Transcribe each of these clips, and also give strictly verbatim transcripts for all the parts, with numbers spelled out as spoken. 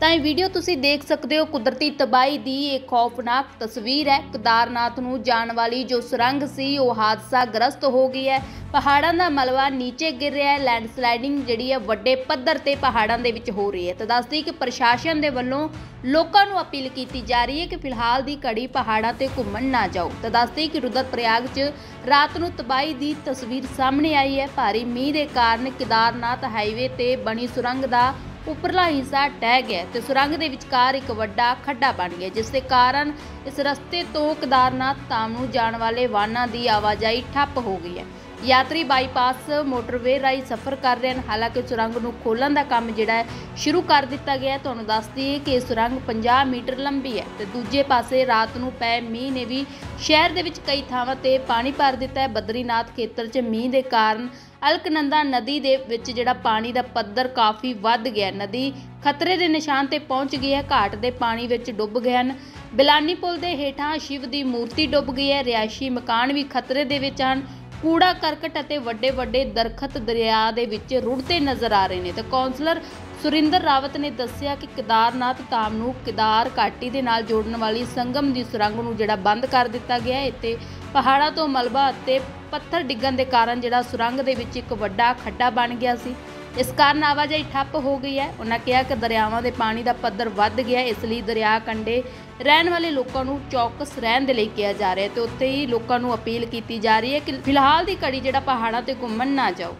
ਤਾਂ ਇਹ ਵੀਡੀਓ ਤੁਸੀਂ ਦੇਖ ਸਕਦੇ ਹੋ ਕੁਦਰਤੀ ਤਬਾਹੀ ਦੀ ਇਹ ਖੌਫਨਾਕ ਤਸਵੀਰ ਹੈ। केदारनाथ ਨੂੰ ਜਾਣ ਵਾਲੀ ਜੋ ਸੁਰੰਗ ਸੀ ਉਹ ਹਾਦਸਾ ਗ੍ਰਸਤ ਹੋ ਗਈ ਹੈ। ਪਹਾੜਾਂ ਦਾ ਮਲਬਾ ਨੀਚੇ ਗਿਰ ਰਿਹਾ ਹੈ। ਲੈਂਡਸਲਾਈਡਿੰਗ ਜਿਹੜੀ ਹੈ ਵੱਡੇ ਪੱਧਰ ਤੇ ਪਹਾੜਾਂ ਦੇ ਵਿੱਚ ਹੋ ਰਹੀ ਹੈ। ਤਾਂ ਦੱਸਦੀ ਕਿ ਪ੍ਰਸ਼ਾਸਨ ਦੇ ਵੱਲੋਂ ਲੋਕਾਂ ਨੂੰ ਅਪੀਲ ਕੀਤੀ ਜਾ ਰਹੀ ਹੈ ਕਿ ਫਿਲਹਾਲ ਦੀ ਘੜੀ ਪਹਾੜਾਂ ਤੇ ਘੁੰਮਣ ਨਾ ਜਾਓ। ਤਾਂ ਦੱਸਦੀ ਕਿ ਰੁਦਰਪ੍ਰਯਾਗ 'ਚ ਰਾਤ ਨੂੰ ਤਬਾਹੀ ਦੀ ਤਸਵੀਰ ਸਾਹਮਣੇ ਆਈ ਹੈ। ਭਾਰੀ ਮੀਂਹ ਦੇ ਕਾਰਨ केदारनाथ ਹਾਈਵੇ ਤੇ ਬਣੀ ਸੁਰੰਗ ਦਾ उपरला हिस्सा ढह गया तो सुरंग के विचकार एक वड्डा खड्डा बन गया, जिस दे कारण इस रस्ते तो केदारनाथ धाम नूं जाण वाले वाहनां दी आवाजाही ठप हो गई है। यात्री बाईपास मोटरवे राही सफ़र कर रहे हैं। हालांकि सुरंग नूं खोलण दा काम जिहड़ा है शुरू कर दिता गया। तुहानूं दस दईए कि सुरंग पचास मीटर लंबी है तो दूजे पासे रात नूं पै मींह ने भी शहर दे विच कई थावां ते पानी भर दिता है। बद्रीनाथ खेत्र च मींह दे कारण अलकनंदा नदी दे विच जिहड़ा पानी दा पद्धर काफ़ी वध गया। नदी खतरे दे निशान ते पहुंच गई है। घाट दे पानी विच डुब गए हैं। बिलानी पुल दे हेठां शिव दी मूर्ति डुब गई है। रिहायशी मकान भी खतरे दे विच हन। कूड़ा करकट अते वड्डे वड्डे दरखत दरिया दे विच रुड़ते नज़र आ रहे हैं। तो कौंसलर सुरिंदर रावत ने दस्सिया कि केदारनाथ धाम नूं केदार घाटी दे नाल जोड़न वाली संगम दी सुरंग नूं जिहड़ा बंद कर दिता गया है। इत्ते पहाड़ां तो मलबा अते पत्थर डिग्गण दे कारण जिहड़ा सुरंग दे विच एक वड्डा खड्डा बन गया सी। इस कारण आवाजाही ठप हो गई है। उन्होंने कहा कि दरियावां दे पानी का पद्धर वध गया, इसलिए दरिया कंढे रहने वाले लोगों को चौकस रहने के लिए कहा जा रहा है। तो उत्ते ही लोगों को अपील की जा रही है कि फिलहाल की घड़ी जिहड़ा पहाड़ों ते घूमण ना जाओ।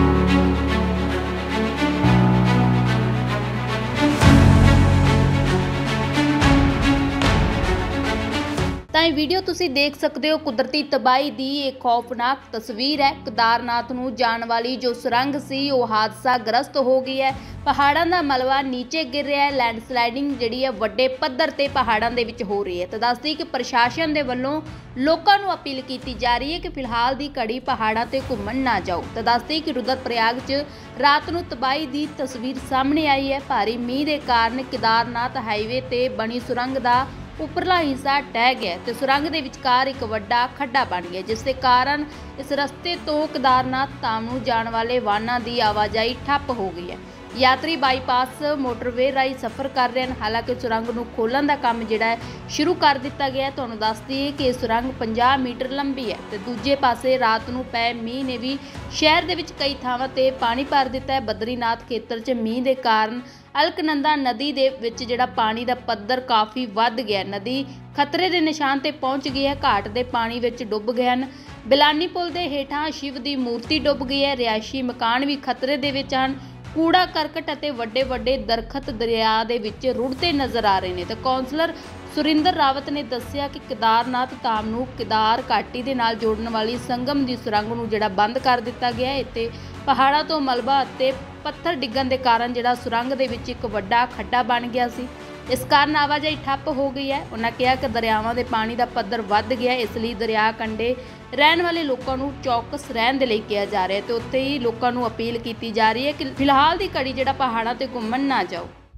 ਤਾਂ ਇਹ ਵੀਡੀਓ ਤੁਸੀਂ ਦੇਖ ਸਕਦੇ ਹੋ ਕੁਦਰਤੀ ਤਬਾਹੀ ਦੀ ਇਹ ਖੌਫਨਾਕ ਤਸਵੀਰ ਹੈ। केदारनाथ ਨੂੰ ਜਾਣ ਵਾਲੀ ਜੋ ਸੁਰੰਗ ਸੀ ਉਹ ਹਾਦਸਾ ਗ੍ਰਸਤ ਹੋ ਗਈ ਹੈ। ਪਹਾੜਾਂ ਦਾ ਮਲਬਾ ਨੀਚੇ ਗਿਰ ਰਿਹਾ ਹੈ। ਲੈਂਡਸਲਾਈਡਿੰਗ ਜਿਹੜੀ ਹੈ ਵੱਡੇ ਪੱਧਰ ਤੇ ਪਹਾੜਾਂ ਦੇ ਵਿੱਚ ਹੋ ਰਹੀ ਹੈ। ਤਾਂ ਦੱਸਦੀ ਕਿ ਪ੍ਰਸ਼ਾਸਨ ਦੇ ਵੱਲੋਂ ਲੋਕਾਂ ਨੂੰ ਅਪੀਲ ਕੀਤੀ ਜਾ ਰਹੀ ਹੈ ਕਿ ਫਿਲਹਾਲ ਦੀ ਘੜੀ ਪਹਾੜਾਂ ਤੇ ਘੁੰਮਣ ਨਾ ਜਾਓ। ਤਾਂ ਦੱਸਦੀ ਕਿ ਰੁਦਰਪ੍ਰਯਾਗ 'ਚ ਰਾਤ ਨੂੰ ਤਬਾਹੀ ਦੀ ਤਸਵੀਰ ਸਾਹਮਣੇ ਆਈ ਹੈ। ਭਾਰੀ ਮੀਂਹ ਦੇ ਕਾਰਨ केदारनाथ ਹਾਈਵੇ ਤੇ ਬਣੀ ਸੁਰੰਗ ਦਾ उपरला हिस्सा ढह गया तो सुरंग के विचकार एक वड्डा खड्डा बन गया, जिस दे कारण इस रस्ते तो केदारनाथ धाम नूं जाण वाले वाहनां दी आवाजाही ठप हो गई है। यात्री बाईपास मोटरवे राही सफ़र कर रहे हैं। हालांकि सुरंग नूं खोलण दा काम जिहड़ा है शुरू कर दिता गया। तुहानूं दस दईए कि सुरंग पचास मीटर लंबी है तो दूजे पासे रात नूं पै मींह ने भी शहर दे विच कई थावां ते पानी भर दिता है। बद्रीनाथ खेत्र च मींह दे कारण अलकनंदा नदी दे विच जिहड़ा पानी दा पद्धर काफ़ी वध गया। नदी खतरे दे निशान ते पहुंच गई है। घाट दे पानी विच डुब गए हैं। बिलानी पुल दे हेठां शिव दी मूर्ति डुब गई है। रिहायशी मकान भी खतरे दे विच हन। कूड़ा करकट अते वड्डे वड्डे दरखत दरिया दे विच रुड़ते नज़र आ रहे हैं। तो कौंसलर सुरिंदर रावत ने दस्सिया कि केदारनाथ धाम नूं केदार घाटी दे नाल जोड़न वाली संगम दी सुरंग नूं जिहड़ा बंद कर दिता गया है। इत्ते पहाड़ां तो मलबा अते पत्थर डिग्गण दे कारण जिहड़ा सुरंग दे विच एक वड्डा खड्डा बन गया सी। इस कारण आवाजाही ठप हो गई है। उन्होंने कहा कि दरियावां दे पानी का पद्धर वध गया, इसलिए दरिया कंढे रहने वाले लोगों को चौकस रहने के लिए कहा जा रहा है। तो उत्ते ही लोगों को अपील की जा रही है कि फिलहाल की घड़ी जिहड़ा पहाड़ों ते घूमण ना जाओ।